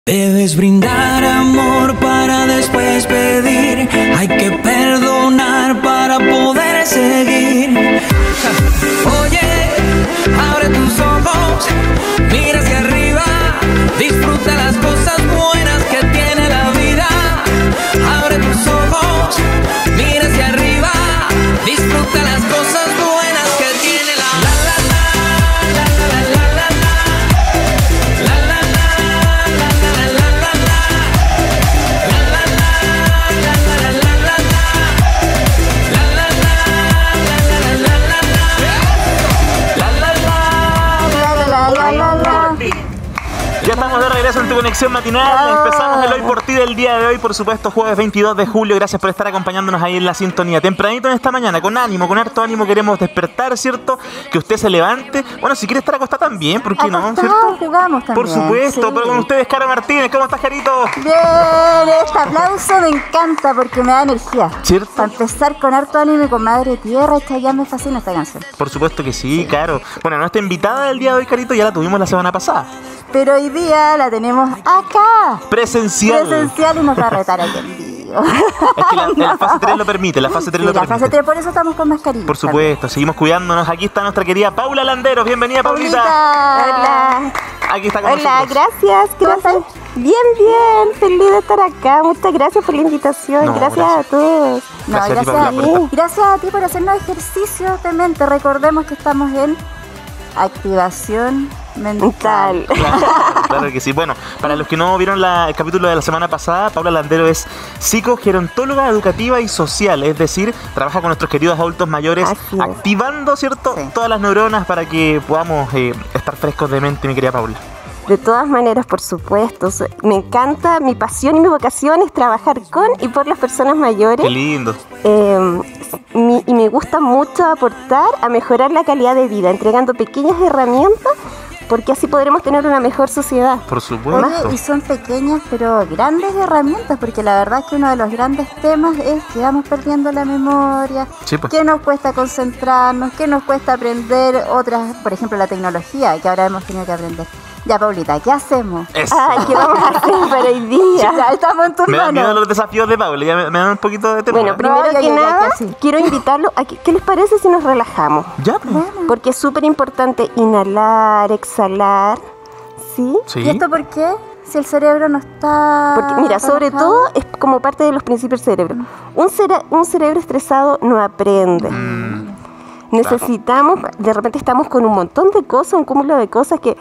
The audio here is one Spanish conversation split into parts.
Debes brindar amor para después pedir. Hay que perdonar para poder seguir. Oye, abre tus ojos, mira hacia arriba, disfruta las cosas buenas que tiene la vida. Abre tus ojos, mira hacia arriba, disfruta las cosas buenas que tiene la vida. Ya estamos de regreso en tu conexión matinal. Empezamos el Hoy por Ti del día de hoy, por supuesto, jueves 22 de julio. Gracias por estar acompañándonos ahí en la sintonía. Tempranito en esta mañana, con ánimo, con harto ánimo, queremos despertar, ¿cierto? Que usted se levante. Bueno, si quiere estar acostado también, ¿por qué no? ¿Cierto? Jugamos también. Por supuesto, sí. Pero con ustedes, Caro Martínez. ¿Cómo estás, Carito? Bien, este aplauso me encanta porque me da energía. ¿Cierto? Para empezar con harto ánimo y con Madre Tierra, ya me fascina esta canción. Por supuesto que sí, Caro. Bueno, nuestra invitada del día de hoy, Carito, ya la tuvimos la semana pasada. Pero hoy día la tenemos acá. Presencial. Presencial y nos va a retar aquí en vivo. Es que la fase 3 lo permite, la fase 3 lo La permite. fase 3, por eso estamos con mascarilla. Por supuesto, seguimos cuidándonos. Aquí está nuestra querida Paula Landeros. Bienvenida, Paulita. Hola. Aquí está con Hola, nosotros. gracias. Bien, feliz de estar acá. Muchas gracias por la invitación. No, gracias a todos. No, Gracias a ti, gracias Paula, a por ti. estar. Gracias a ti por hacernos ejercicio de mente. Recordemos que estamos en activación mental. Claro que sí. Bueno, para los que no vieron el capítulo de la semana pasada, Paula Landero es psicogerontóloga educativa y social, es decir, trabaja con nuestros queridos adultos mayores, Así es. activando, ¿cierto? Sí. Todas las neuronas para que podamos estar frescos de mente, mi querida Paula. De todas maneras, por supuesto. Me encanta, mi pasión y mi vocación es trabajar con y por las personas mayores. Qué lindo. Y me gusta mucho aportar a mejorar la calidad de vida, entregando pequeñas herramientas, porque así podremos tener una mejor sociedad. Por supuesto. Oye, y son pequeñas pero grandes herramientas, porque la verdad es que uno de los grandes temas es que vamos perdiendo la memoria, Sí, pues. que nos cuesta concentrarnos, que nos cuesta aprender otras, por ejemplo la tecnología, que ahora hemos tenido que aprender. Ya, Paulita, ¿qué hacemos? Eso. Ay, ¿qué vamos a hacer para hoy día? Ya estamos en tus Me dan miedo manos. los desafíos de Paula, ya me dan un poquito de temor. Bueno, ¿eh? primero ya, que ya, nada, ya, sí. quiero invitarlo a que, ¿qué les parece si nos relajamos? Ya, pues. Porque es súper importante inhalar, exhalar, ¿sí? Sí. ¿Y esto por qué? Si el cerebro no está... Porque mira, sobre relajado. todo es como parte de los principios del cerebro. Un cerebro estresado no aprende. Necesitamos, de repente estamos con un montón de cosas, un cúmulo de cosas que...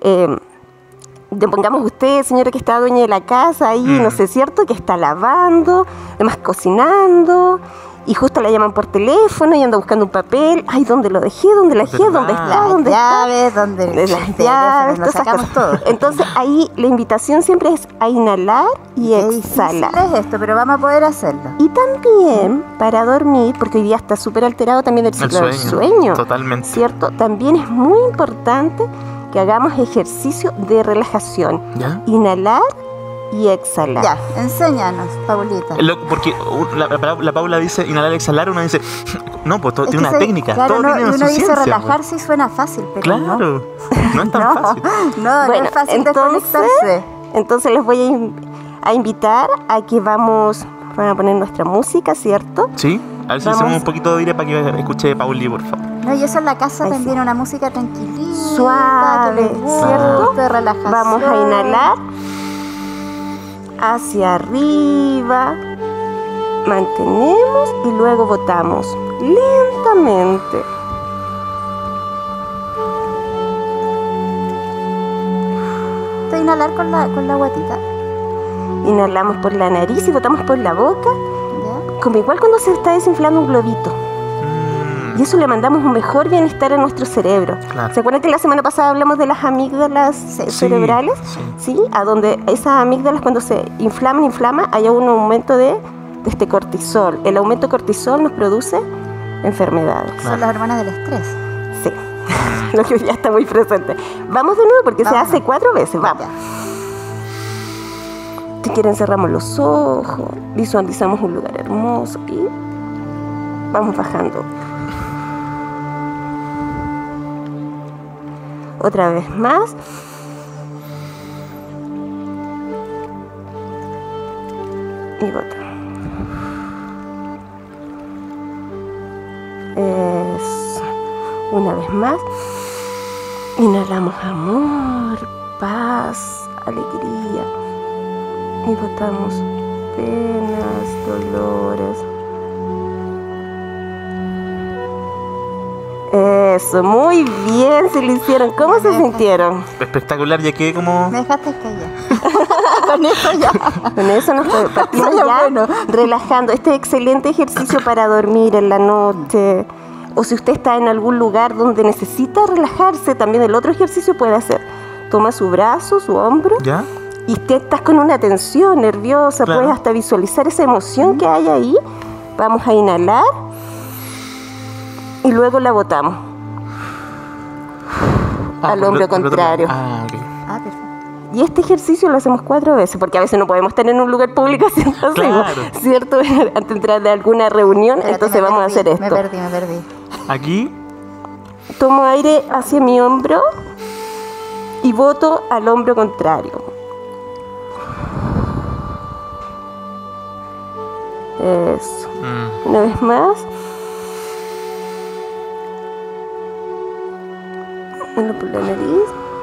pongamos usted, señora que está dueña de la casa ahí, no sé, ¿cierto? Que está lavando, además cocinando, y justo la llaman por teléfono y anda buscando un papel. Ay, ¿dónde lo dejé? ¿Dónde lo dejé? ¿Dónde ¿Verdad? está? ¿Dónde está? llaves, donde De las llaves, nos todas esas sacamos cosas. todo. Entonces ahí la invitación siempre es a inhalar y Qué difícil exhalar. es esto, pero vamos a poder hacerlo. Y también para dormir, porque hoy día está súper alterado también el ciclo del sueño, Totalmente. ¿cierto? También es muy importante que hagamos ejercicio de relajación. ¿Ya? Inhalar y exhalar. Ya, enséñanos, Paulita. Porque la Paula dice inhalar, exhalar, uno dice, no, pues todo Es tiene que una técnica, claro, todo no, tiene y su uno dice ciencia, relajarse y suena fácil, pues. pero Claro, no es tan no, fácil. no Bueno, es fácil entonces desconectarse. les voy a invitar a que vamos a poner nuestra música, ¿cierto? Sí, a ver si Vamos. hacemos un poquito de aire para que escuche Pauli, por favor. No, y eso en la casa Ahí también, sí. una música tranquilita, Suave, que les guste, ¿cierto? de relajación. Vamos a inhalar hacia arriba, mantenemos y luego botamos lentamente. Esto inhalar con la guatita, Inhalamos por la nariz y botamos por la boca, ¿ya? como igual cuando se está desinflando un globito. Y eso le mandamos un mejor bienestar a nuestro cerebro. Claro. ¿Se acuerdan que la semana pasada hablamos de las amígdalas cerebrales? Sí. A donde esas amígdalas cuando se inflama, hay un aumento de este cortisol. El aumento de cortisol nos produce enfermedades. Son las hormonas del estrés. Sí, lo que ya está muy presente. Vamos de nuevo porque Vamos. se hace 4 veces. Vamos. Ya. Si quieren cerramos los ojos, visualizamos un lugar hermoso y vamos bajando. Otra vez más. Y botamos. Eso. Una vez más. Inhalamos amor, paz, alegría. Y botamos penas, dolores. Eso, muy bien, se lo hicieron. ¿Cómo se sintieron? Espectacular, ya quedé como... Me dejaste callar. Con eso ya. Con eso nos partimos ya Bueno. relajando. Este es excelente ejercicio para dormir en la noche. O si usted está en algún lugar donde necesita relajarse, también el otro ejercicio puede hacer. Toma su brazo, su hombro, ¿Ya? y usted estás con una tensión nerviosa, Claro. puedes hasta visualizar esa emoción que hay ahí. Vamos a inhalar y luego la botamos al hombro contrario. Ah, ok. Ah, perfecto. Y este ejercicio lo hacemos 4 veces, porque a veces no podemos estar en un lugar público haciendo así, Claro. ¿cierto? Antes de entrar de alguna reunión, Espérate, entonces me vamos a perdí, hacer esto. Me perdí. Aquí, Tomo aire hacia mi hombro y boto al hombro contrario. Eso. Una vez más. Inhalo por la nariz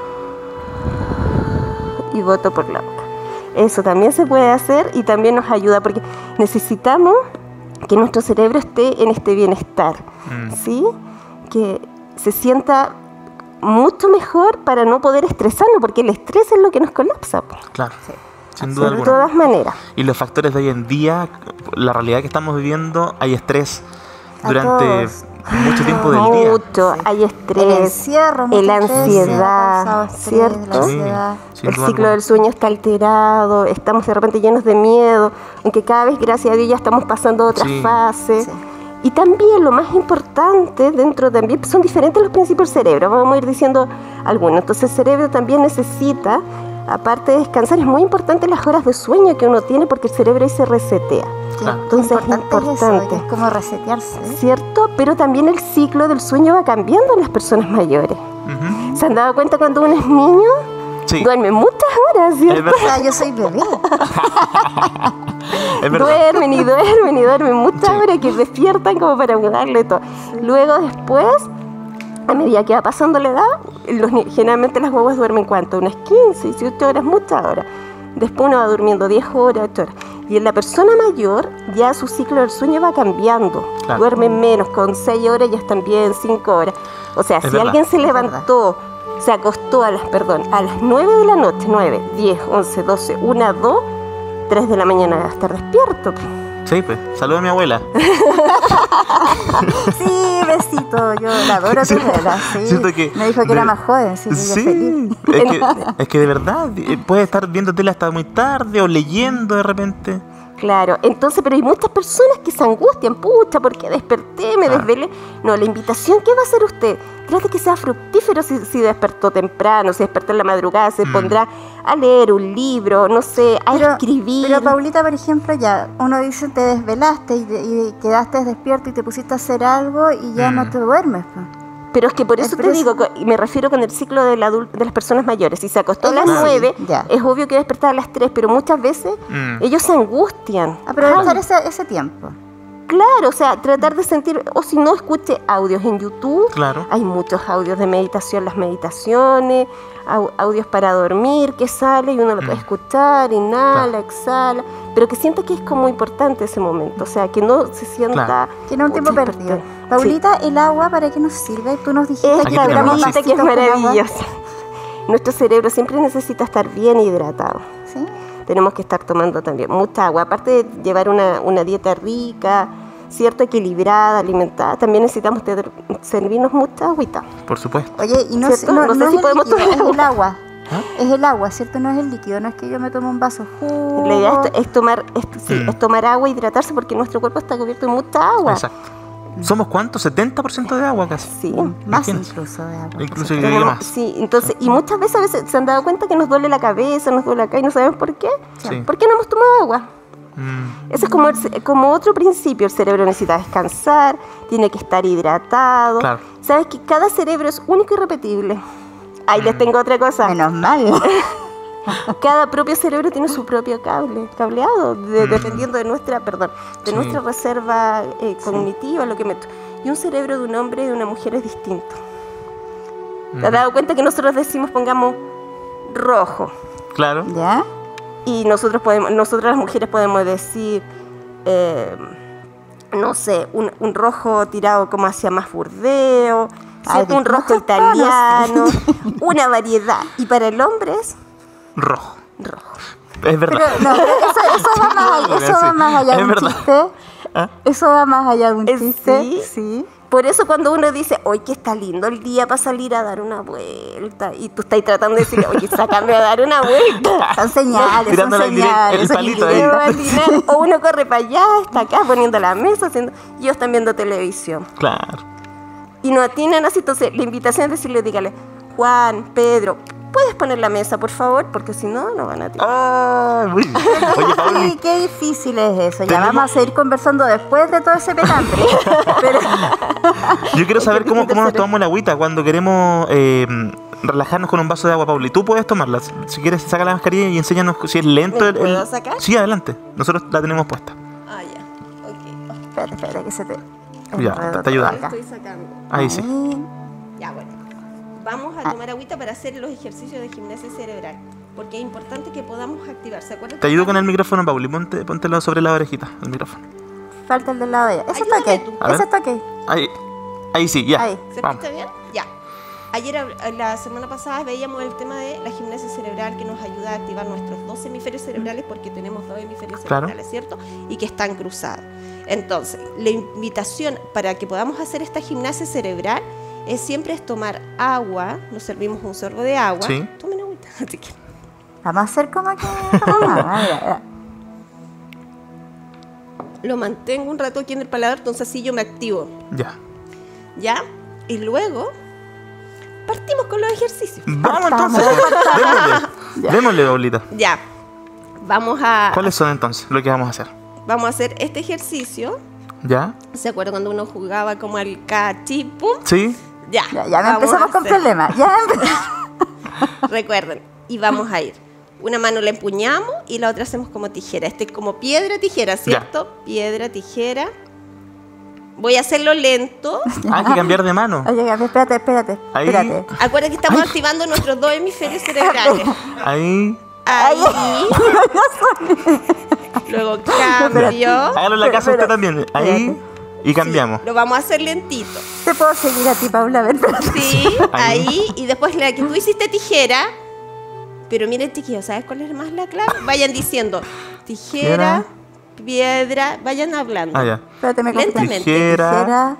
y boto por la boca. Eso también se puede hacer y también nos ayuda porque necesitamos que nuestro cerebro esté en este bienestar, ¿sí? Que se sienta mucho mejor para no poder estresarnos, porque el estrés es lo que nos colapsa, po, claro, sin duda de alguna. todas maneras. Y los factores de hoy en día, la realidad que estamos viviendo, hay estrés A durante todos. mucho tiempo del día. Mucho, Sí. hay El estrés, encierro, el muchas veces, ansiedad, ha causado estrés, ¿cierto? la ansiedad. Sin el duda ciclo alguna. del sueño está alterado, estamos de repente llenos de miedo, aunque cada vez, gracias a Dios, ya estamos pasando a otra Sí. fase. Sí. Y también lo más importante dentro también son diferentes los principios del cerebro, vamos a ir diciendo algunos. Entonces el cerebro también necesita, aparte de descansar, es muy importante las horas de sueño que uno tiene porque el cerebro ahí se resetea, Claro. entonces es importante. importante. Que es como resetearse. ¿Cierto? Pero también el ciclo del sueño va cambiando en las personas mayores. Ujú. ¿Se han dado cuenta cuando uno es niño? Sí, Duerme muchas horas, es ¿cierto? O verdad. sea, yo soy bebé. Es verdad. Duermen muchas Sí. horas que despiertan como para darle todo. Luego después, a medida que va pasando la edad, generalmente las guaguas duermen ¿cuánto? Unas 15, 18 horas, muchas horas. Después uno va durmiendo 10 horas, 8 horas. Y en la persona mayor ya su ciclo del sueño va cambiando. Claro. Duermen menos, con 6 horas ya están bien, 5 horas. O sea, si verdad. alguien se Es levantó, se acostó a las 9 de la noche, 9, 10, 11, 12, 1, 2, 3 de la mañana va a estar despierto. Sí, pues. Saluda a mi abuela. Sí, besito. Yo la adoro a tu abuela. Sí. Siento que Me dijo que era más joven. Sí, yo feliz. Es que de verdad puede estar viendo tele hasta muy tarde o leyendo de repente. Claro, entonces, pero hay muchas personas que se angustian, pucha, ¿por qué desperté, me Claro. desvelé? No, la invitación que va a hacer usted, trate que sea fructífero si despertó temprano, si despertó en la madrugada, se pondrá a leer un libro, no sé, a escribir. Pero Paulita, por ejemplo, ya uno dice te desvelaste y quedaste despierto y te pusiste a hacer algo y ya no te duermes. Pues. Pero es que por eso te Pero digo, y me refiero con el ciclo de las personas mayores. Si se acostó a las Ellos sí, 9, ya. es obvio que va a despertar a las 3, pero muchas veces ellos se angustian. Aprovechar ese tiempo. Claro, o sea, tratar de sentir, o si no, escuche audios en YouTube. Claro. Hay muchos audios de meditación, las meditaciones, audios para dormir que sale y uno lo puede escuchar, inhala, Claro. exhala, pero que sienta que es como importante ese momento, o sea, que no se sienta... Claro. Que no es un tiempo pucha, perdido. sí. Paulita, ¿el agua para qué nos sirve? Tú nos dijiste Esta Aquí que tenemos, tuviéramos sí. agüita que es vasitos con agua. maravillosa. Nuestro cerebro siempre necesita estar bien hidratado. ¿Sí? Tenemos que estar tomando también mucha agua, aparte de llevar una dieta rica, cierto, equilibrada, alimentada, también necesitamos servirnos mucha agüita. Por supuesto. Oye, y no, ¿Cierto? no, No sé no si es podemos el líquido, tomar es el agua. ¿Ah? Es el agua, ¿cierto? No es el líquido, no es que yo me tomo un vaso jugo. La idea es tomar, Mm. es tomar agua, hidratarse, porque nuestro cuerpo está cubierto de mucha agua. Exacto. ¿Somos cuántos? 70% de agua casi. Sí. Más Imagínate. incluso de agua. Incluso yo diría Tenemos- más. sí, entonces, y muchas veces, a veces se han dado cuenta que nos duele la cabeza, nos duele acá y no sabemos por qué. Sí. ¿Por qué no hemos tomado agua? Mm, Ese es como otro principio. El cerebro necesita descansar, tiene que estar hidratado. Claro. Sabes que cada cerebro es único y repetible. Ahí les tengo otra cosa. Menos mal. cada propio cerebro tiene su propio cableado, dependiendo de nuestra, de nuestra reserva cognitiva, lo que meto. Y un cerebro de un hombre y de una mujer es distinto. ¿Te has dado cuenta que nosotros decimos, pongamos rojo? Claro. ¿Ya? Y nosotras las mujeres podemos decir, no sé, un rojo tirado como hacia más burdeo, ¿cierto? Un rojo italiano, una variedad. Y para el hombre es rojo. rojo. Es verdad. Pero, no, pero eso va más allá, eso va más allá de Es un verdad. chiste. ¿Ah? Eso va más allá de un chiste. Sí. Sí. Por eso cuando uno dice, oye, que está lindo el día para salir a dar una vuelta, y tú estás tratando de decirle, oye, sácame a dar una vuelta. Son señales, Tirando son señales. el son palito ahí. indirectas. O uno corre para allá, está acá poniendo la mesa, y ellos están viendo televisión. Claro. Y no atienden así, entonces la invitación es decirle, dígale, Juan, Pedro, ¿puedes poner la mesa, por favor? Porque si no, no van a atender. Ah, muy bien. Oye, Pauli, Ay, qué difícil es eso. Ya Tenemos- vamos a seguir conversando después de todo ese pelambre. Pero yo quiero saber cómo nos tercero. tomamos la agüita cuando queremos relajarnos con un vaso de agua, Pauli. Tú puedes tomarla. Si quieres, saca la mascarilla y enséñanos si es lento. ¿Me puedo sacar? Sí, adelante. Nosotros la tenemos puesta. Ah, ya, ok. espérate, que se te... Ya, enredó te ayuda. todo La acá. estoy sacando. Ahí sí. Ahí. Ya, bueno. Vamos a tomar agüita para hacer los ejercicios de gimnasia cerebral. Porque es importante que podamos activar. ¿Se acuerdan? Te ayudo con el micrófono, Pauli. Póntelo sobre la orejita, el micrófono. Falta el del lado de ella. Eso está Ayúdame ok. tú. A ver. Eso está ok. Ahí sí, ya. Ahí. ¿Se Vamos. escucha bien? Ya. Ayer, la semana pasada, veíamos el tema de la gimnasia cerebral que nos ayuda a activar nuestros dos hemisferios cerebrales porque tenemos dos hemisferios Claro. cerebrales, ¿cierto? Y que están cruzados. Entonces, la invitación para que podamos hacer esta gimnasia cerebral es siempre tomar agua, nos servimos un sorbo de agua. Sí. Tomen agüita, si quieren. Vamos a hacer como que... mira. Lo mantengo un rato aquí en el paladar, entonces así yo me activo. Ya. ¿Ya? Y luego partimos con los ejercicios. Vamos entonces. Démosle. Démosle, Paulita. Ya. Vamos a ¿Cuáles son entonces lo que vamos a hacer? hacer este ejercicio. ¿Ya? ¿Se acuerdan cuando uno jugaba como al cachipum? ¿Sí? Ya. Ya vamos empezamos a con hacer. problemas. Ya Recuerden. Y vamos a ir. Una mano la empuñamos y la otra hacemos como tijera. Este es como piedra, tijera, ¿cierto? Piedra, tijera. Voy a hacerlo lento. Hay que cambiar de mano. Oye, Gaby, espérate. Ahí. Espérate. Acuérdense que estamos activando nuestros dos hemisferios cerebrales. Ahí. Ahí. Luego cambio. Hágalo en la casa usted también. Ahí. Espérate. Y cambiamos. Lo vamos a hacer lentito. ¿Te puedo seguir a ti, Paula? A ver, espérate. Sí, Ahí. ahí. Y después la que tú hiciste tijera. Pero miren, chiquillos, ¿sabes cuál es más la clave? Vayan diciendo tijera, piedra, vayan hablando. Ah, ya. Espérate, me confundí. Lentamente. Tijera.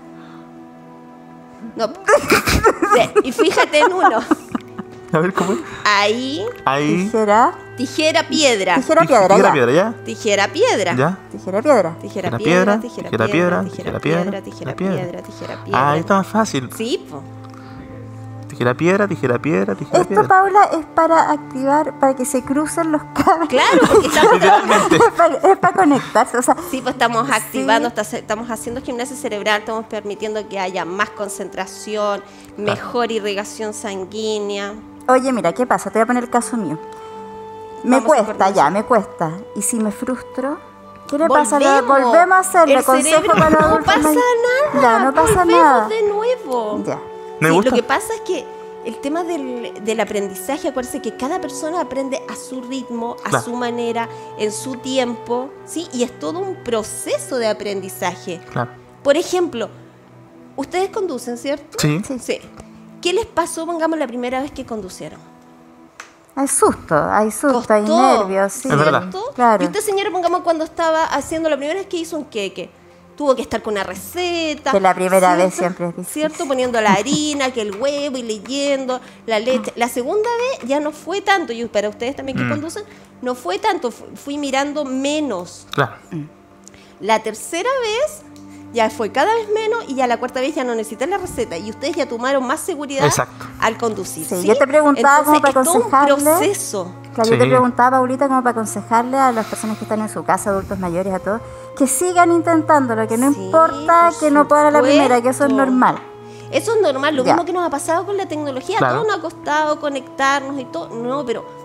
No. Sí, y fíjate en uno. A ver cómo es. Ahí, Ahí. Tijera. tijera, piedra. Tijera, piedra, Tijera, ya. piedra, ya. Tijera, piedra. Ya. Tijera, piedra. Tijera, Tijera, piedra, piedra, tijera, tijera, piedra, piedra, tijera, tijera, piedra, piedra, tijera, piedra. piedra, tijera, piedra. Ah, ahí está más fácil. Sí, po. Tijera, piedra, tijera, piedra, tijera, Esto, piedra. Paula, es para activar, para que se crucen los cables. Claro, porque estamos, Literalmente. Es para conectarse. O sea, sí, pues estamos activando, estamos haciendo gimnasia cerebral, estamos permitiendo que haya más concentración, mejor irrigación sanguínea. oye, mira, ¿qué pasa? Te voy a poner el caso mío. Me Vamos a cuesta, cortar ya, eso. me cuesta. ¿Y si me frustro? ¿Qué le Volvemos. pasa? Volvemos a hacerle El consejo cerebro, para los no adultos pasa mayores. nada. Ya, no pasa Volvemos nada. de nuevo. Ya. Me Sí, gusta. Lo que pasa es que el tema del aprendizaje, acuérdense que cada persona aprende a su ritmo, a Claro. su manera, en su tiempo, ¿sí? Y es todo un proceso de aprendizaje. Claro. Por ejemplo, ustedes conducen, ¿cierto? Sí. Sí. ¿Qué les pasó, pongamos, la primera vez que conducieron? Hay susto, hay Costó, nervios, sí. Es verdad. ¿cierto? Claro. Y usted, señora, pongamos cuando estaba haciendo la primera vez que hizo un queque. Tuvo que estar con una receta. Que la primera vez ¿cierto? siempre es difícil. ¿Cierto? Poniendo la harina, que el huevo y leyendo la leche. La segunda vez ya no fue tanto. Y para ustedes también que conducen, no fue tanto. Fui mirando menos. Claro. La tercera vez ya fue cada vez menos y ya la cuarta vez ya no necesité la receta. Y ustedes ya tomaron más seguridad Exacto. al conducir. Sí, yo te preguntaba como para es todo un aconsejarle. proceso. Claro, yo te Sí. preguntaba, Paulita, como para aconsejarle a las personas que están en su casa, adultos mayores, a todos, que sigan intentándolo, que no Sí, importa por que no puedan a la primera, que eso es supuesto. normal. Eso es normal, lo Ya. mismo que nos ha pasado con la tecnología. Claro. Todo nos ha costado conectarnos y todo. No, pero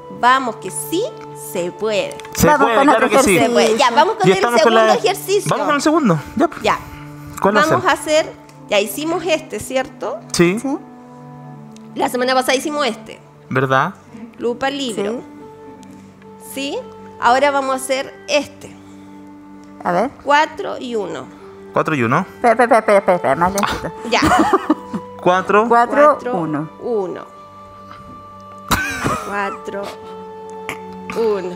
Vamos, que sí se puede. Se Vamos puede, con claro otro que sí. ejercicio. Se puede. Ya, vamos con Y el estamos segundo con la- ejercicio. Vamos con el segundo. Ya. Pues. Ya. ¿Cuál va a Vamos ser? a hacer, ya hicimos este, ¿cierto? Sí, ¿Sí? La semana pasada hicimos este. ¿verdad? Lupa libro. ¿Sí? Ahora vamos a hacer este. A ver. 4 y 1. 4 y 1. Espera, más lentito. Ya. 4. 4, 1. 1. 4, 1.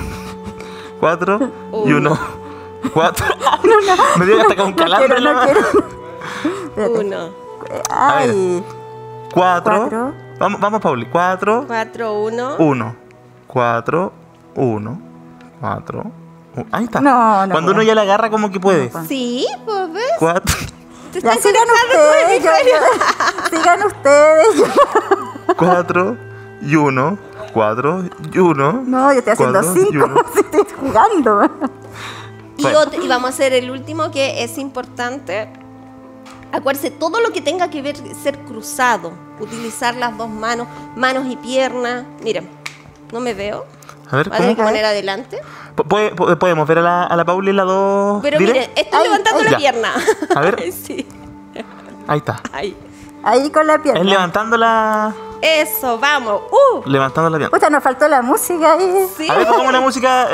4 y Uno. 1. 4. Me dio hasta con calambre en la mano. Espérate. 1. Ay. 4. Cuatro. Vamos, Pauli. 4, 4, 1. 1. 4, 1. 4. Ahí está. No, no Cuando uno puedo. ya la agarra, como que puede. Sí, pues ves. 4. Te Ya estás sigan conectando tu ustedes. hemisferio. Sigan ustedes. yo- 4 y 1. 4 y 1. No, yo estoy haciendo 5. Estoy jugando. Bueno. Y vamos a hacer el último que es importante. Acuérdense, todo lo que tenga que ver ser cruzado, utilizar las dos manos, manos y piernas. Miren, no me veo. A ver, Voy a tener que ¿cómo? poner adelante. ¿Podemos ver a la Pauli las dos? Pero ¿Dire? miren, estoy Ay, levantando ay, la ya. pierna. A ver. Sí, Ahí está. ahí. Ahí con la pierna. Es levantando la Eso, vamos. pierna. Pucha, nos faltó la música ahí. Sí. A ver, pongamos la música.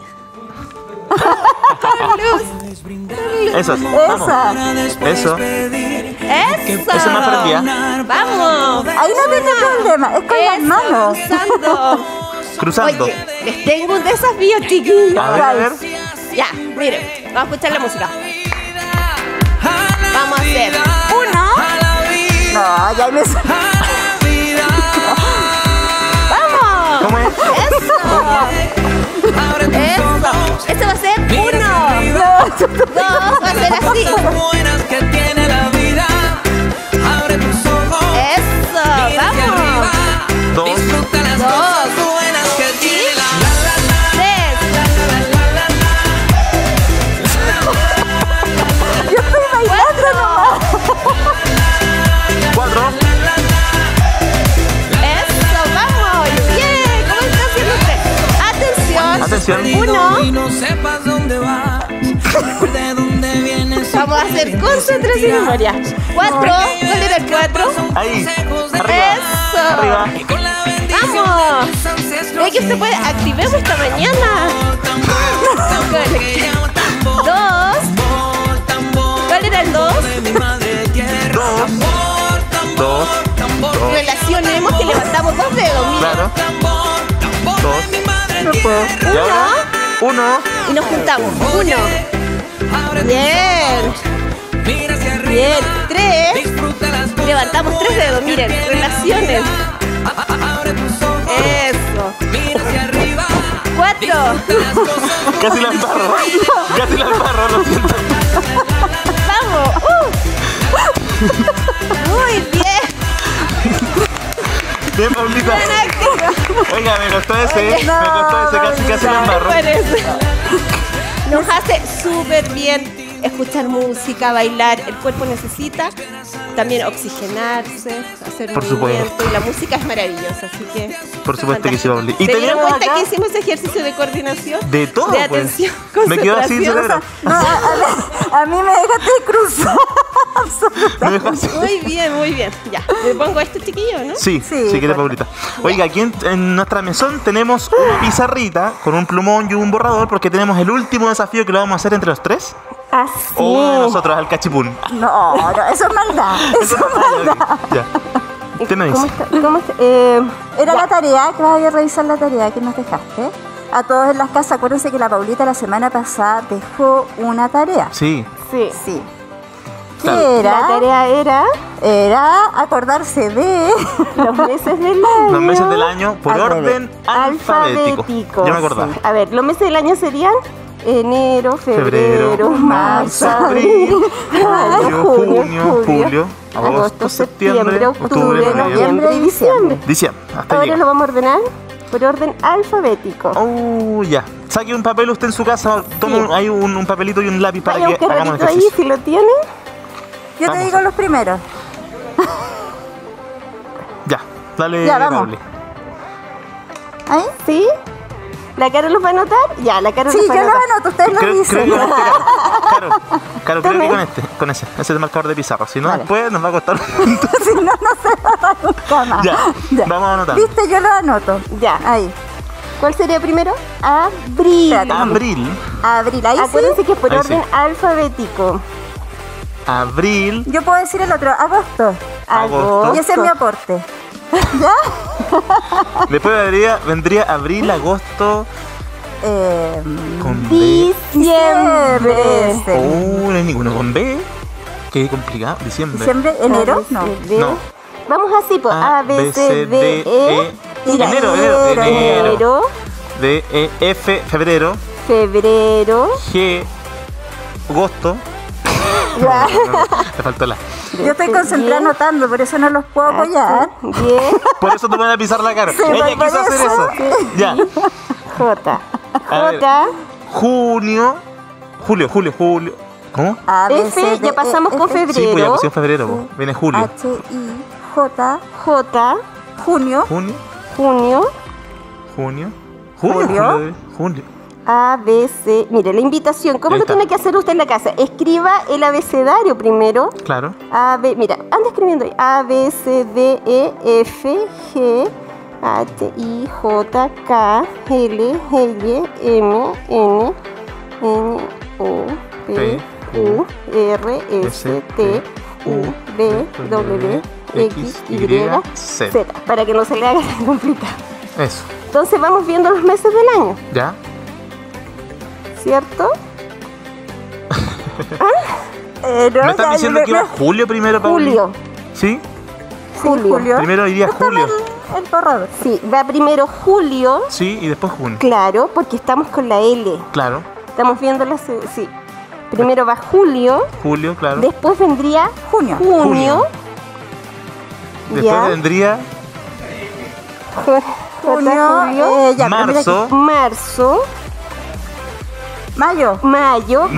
Eso. Vamos. Esa. Eso. Eso. Eso me perdía. Vamos. Ahí no tiene problema. Es con las Eso, manos. cruzando. Cruzando. Oye, les tengo un desafío, chiquillos. A ver. Ya, miren, vamos a escuchar la música. Vamos a hacer uno. No, ya me. ¡Vamos! ¿Cómo es? Eso. Este va a ser uno. Dos, va a ser así. buenas que tiene la vida. Abre tus ojos. Eso, vamos. Dos. Disfruta las Dos. cosas buenas que tiene la Tres. Yo estoy bailando nomás. 4. Eso, vamos. Bien, ¿cómo está haciendo usted? Atención. Atención. Uno. y no sepas dónde vas. De dónde vienes. Vamos a hacer concentración y memoria. 4. ¿Cuál era el 4? Ahí. Arriba. Eso. Arriba. Vamos. Oye, que usted puede. Activemos esta mañana. Dos. ¿Cuál era el 2? 2. Relacionemos que levantamos 2 dedos. Mira. Claro. 2. No puedo. Y ahora 1. Y nos juntamos. 1. Bien. Bien. 3. Levantamos 3 dedos. Miren. Relaciones. Eso. 4. Casi la embarro. Casi la embarro, lo siento. Vamos. Muy bien. Bien, Paulita. Oiga, me costó ese. Oye, Me costó ese. no, Casi la Paulita. embarro. Parece. Nos hace súper bien escuchar música, bailar. El cuerpo necesita también oxigenarse, hacer Por movimiento. supuesto. Y la música es maravillosa, así que... Por supuesto que sí, Pauli. ¿Y Y ¿Se dieron tenemos cuenta acá que hicimos ejercicio de coordinación? de todo, De pues. atención, Me quedo así, concentración. cerebro. No, a mí me dejaste cruzar. Me dejó así. Muy bien, muy bien. Ya, me pongo esto, chiquillo, ¿no? Sí, Sí, si quiere, bueno. Paulita. Oiga, aquí en nuestra mesón tenemos una pizarrita con un plumón y un borrador porque tenemos el último desafío que lo vamos a hacer entre los tres. Así. O uno de nosotros, al cachipún. No, eso es maldad. Eso es maldad. Ya. ¿Qué me ¿Cómo dice? está? ¿Cómo está? Era la tarea, que vas a revisar la tarea que nos dejaste. A todos en las casas, acuérdense que la Paulita la semana pasada dejó una tarea. Sí. Sí. Sí. Claro. ¿Qué era? La tarea Era acordarse de... los meses del año. Los meses del año por Al orden alfabético. Yo me acordaba. Sí. A ver, los meses del año serían enero, febrero, Febrero, marzo, marzo, abril, mayo, junio, julio, agosto, septiembre, octubre, noviembre y diciembre. Diciembre. Hasta Ahora llega. lo vamos a ordenar por orden alfabético. Oh, ya. Saque un papel usted en su casa, tome Sí. ahí un papelito y un lápiz para Vaya a que buscar hagamos ratito ahí ejercicio. si lo tiene. Yo Vamos. te digo los primeros. Ya, dale, Ya, vamos. Pauli. ¿Ahí? ¿Sí? ¿La Caro los va a anotar? Ya, la Caro Sí, los va a yo lo anotar. anoto, ustedes lo Creo dicen. que con este, Caro, creo que También. con ese es el marcador de pizarra. Si no, Vale. después nos va a costar. Si no, no se va a dar nunca más. Ya, vamos a anotar. ¿Viste? Yo lo anoto. Ya. Ahí. ¿Cuál sería primero? Abril. Espérate. Abril, Abril, ahí Acuérdense que es por Ahí orden sí. alfabético. abril, sí. Yo puedo decir el otro, agosto. Agosto. Y ese es mi aporte. después vendría abril, agosto, con B. Diciembre. Ese. No hay ninguno con B. Qué complicado. Diciembre. Diciembre, enero, no. No. Vamos así, pues. A, B, C, D, E. Enero. Enero. D, E, F, febrero. Febrero. G, agosto. Ya. Te faltó la. Yo estoy concentrada anotando, por eso no los puedo apoyar. 10. Por eso te van a pisar la cara. Sí, Ella por quiso hacer eso. eso. Ya. J. A ver. J. Julio. ¿Cómo? A, B, F, C, D, ya pasamos con F, Sí, pues ya febrero. pusieron febrero. po. Viene julio. H, I, J, J. junio. Junio. Junio. Junio. A, B, C. Mire, la invitación. ¿Cómo Ahí lo está. tiene que hacer usted en la casa? Escriba el abecedario primero. Claro. A, B, mira, anda escribiendo ahí. A, B, C, D, E, F, G, H, I, J, K, L, L, M, N, O, P, Q, R, S, T, U, V, W, X, Y, Z. Para que no se le haga tan complicado. Eso. Entonces vamos viendo los meses del año, ¿Ya? ¿cierto? No, ¿Me están ya, diciendo que iba julio primero, Pauli? Julio. ¿Sí? Julio. Primero iría julio. El borrador. Sí, va primero julio, Sí, y después junio. claro, porque estamos con la L. Claro. Estamos viendo las... Sí. Primero va julio, Julio, claro. después vendría Junio. junio. Después ya. vendría Junio, ya, pero mira marzo. Marzo, aquí. Mayo. mayo.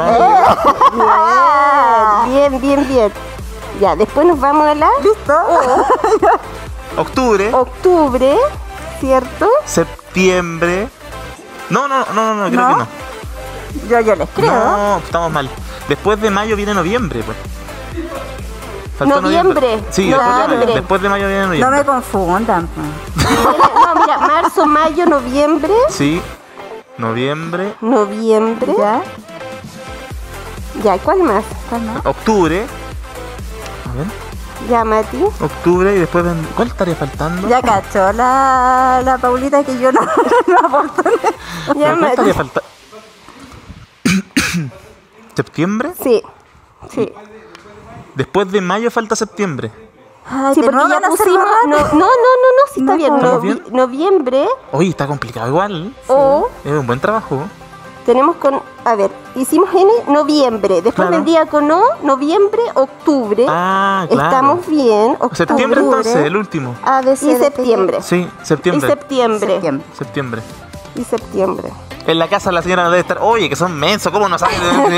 Bien. Ya, después nos vamos a la ¿Listo? Octubre. octubre, ¿cierto? Septiembre. No, creo ¿No? que no. Yo les creo. No, estamos mal. Después de mayo viene noviembre, pues. Faltó Noviembre. Sí, Noviembre. después de mayo viene No noviembre. me confundan. Pues. No, mira, marzo, mayo, noviembre. Sí, noviembre, Noviembre. ¿Ya? Ya, ¿cuál más? ¿Cuál más? octubre. A ver, Ya, Mati. octubre y después ¿cuál estaría faltando? Ya cachó la Paulita que yo no aporto. Ya, ¿Cuál Mati. estaría faltando? ¿Septiembre? Sí. Después de mayo falta septiembre. Ay, Sí, ¿de porque nuevo ya van a hacer pusimos. borrador? No, sí está No, bien. ¿estamos bien? Noviembre Oye, está complicado igual. o Es un buen trabajo. tenemos con. A ver, hicimos N, noviembre. Después Claro. vendría con O, noviembre, octubre. Ah, claro. Estamos bien. Octubre. Septiembre entonces, el último. A, B, C, Y D, F, septiembre. Sí, Y septiembre. septiembre. Septiembre. Septiembre. En la casa la señora debe estar, oye, que son mensos, ¿cómo no saben?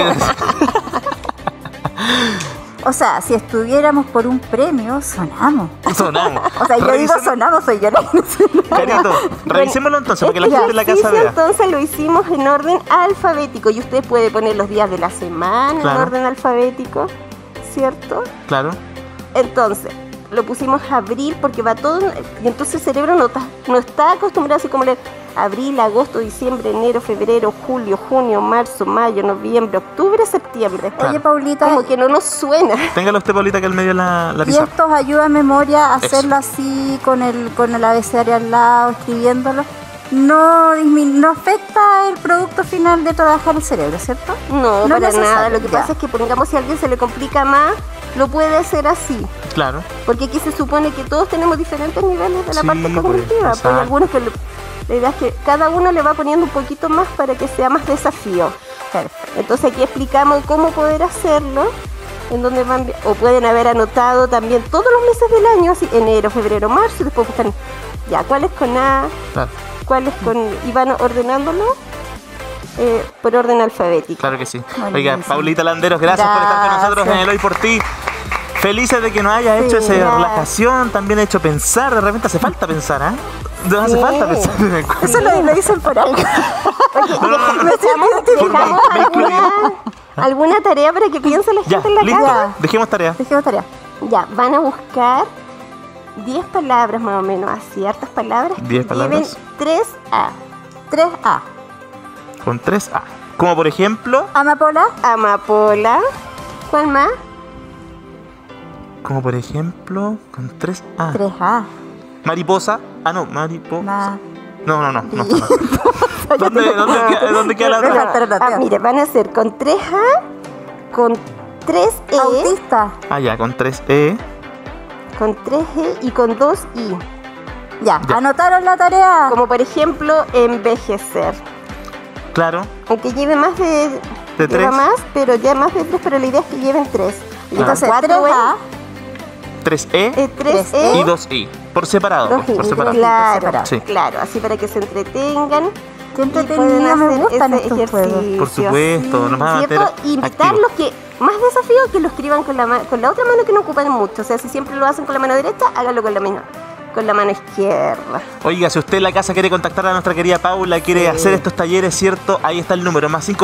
O sea, si estuviéramos por un premio, sonamos. Sonamos. O sea, yo digo Revisemos- sonamos, soy yo la que Carito, revisémoslo entonces, para que la Este gente en la casa ejercicio, vea. entonces lo hicimos en orden alfabético y usted puede poner los días de la semana Claro. en orden alfabético, ¿cierto? Claro. Entonces, lo pusimos abril porque va todo, y entonces el cerebro no está acostumbrado así como leer abril, agosto, diciembre, enero, febrero, julio, junio, marzo, mayo, noviembre, octubre, septiembre. Claro. Oye, Paulita, Como que no nos suena. Téngalo usted, Paulita, que al medio la ¿y pizarra. esto ayuda a memoria a Eso. hacerlo así con el abecedario al lado, escribiéndolo? No afecta el producto final de trabajar el cerebro, ¿cierto? No, No para necesario, nada. Lo que ya. pasa es que, pongamos, si a alguien se le complica más, lo puede hacer así. Claro. Porque aquí se supone que todos tenemos diferentes niveles de la Sí, parte pues, cognitiva. Pues exacto. hay algunos que la idea es que cada uno le va poniendo un poquito más para que sea más desafío. Perfecto. Entonces aquí explicamos cómo poder hacerlo, en donde van, o pueden haber anotado también todos los meses del año, así enero, febrero, marzo, y después buscan ya cuáles con A, Claro, cuáles con, y van ordenándolo por orden alfabético. claro que sí. Buenísimo. Oiga, Paulita Landeros, gracias por estar con nosotros en el Hoy por Ti. Felices de que nos haya hecho esa gracias. relajación, también ha hecho pensar, de repente hace falta pensar, ¿ah? No hace falta pensar en el Eso lo dicen por algo. No. Me siento identificada. Me incluye. ¿Alguna tarea para que piense la Ya, gente en la listo. casa? Dejemos tarea. Dejemos tarea. Ya, van a buscar 10 palabras más o menos, así, hartas palabras. 10 que lleven palabras. 3A. 3A. Con 3A. Como por ejemplo. Amapola. Amapola. ¿Cuál más? Como por ejemplo. Con 3A. 3A. Mariposa. Ah, no, mariposa. Ma- No. ¿Dónde queda la Me otra? faltaron las Ah, tías. mire, van a ser con 3A, con 3E, Autista. Ah, ya, con 3E. con 3E y con 2I. Ya. Ya. ¿Anotaron la tarea? Como por ejemplo, envejecer. Claro. Aunque lleve más de... ¿De lleva 3? más, pero ya más de 3, pero la idea es que lleven 3. Entonces, 4 3A. 3E 3E y 2I. Por separado. 2I. Por separado. Claro, separado. Sí. claro, así para que se entretengan. Qué y pueden entretenido, me hacer gustan ese estos juegos. ejercicio. Por supuesto, nos van a ¿Cierto? mantener Invitarlos que, más desafío que lo escriban con la otra mano, que no ocupan mucho. O sea, si siempre lo hacen con la mano derecha, háganlo con la mano izquierda. Oiga, si usted en la casa quiere contactar a nuestra querida Paula, quiere hacer estos talleres, ¿cierto? Ahí está el número, más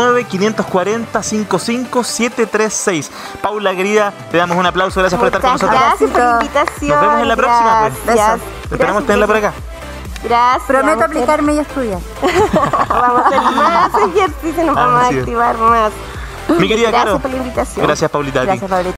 569-540-55736. Paula, querida, te damos un aplauso, gracias por estar con Muchas nosotros. gracias por la invitación. Nos vemos en la próxima, pues. Gracias. Esperamos tenerla por acá. Gracias. Prometo vamos a hacer- aplicarme y estudiar. Vamos a hacer más ejercicio, nos vamos a Así es. activar más. Mi querida Gracias Caro. por la invitación. Gracias, Paulita. a ti. Gracias, Pablito.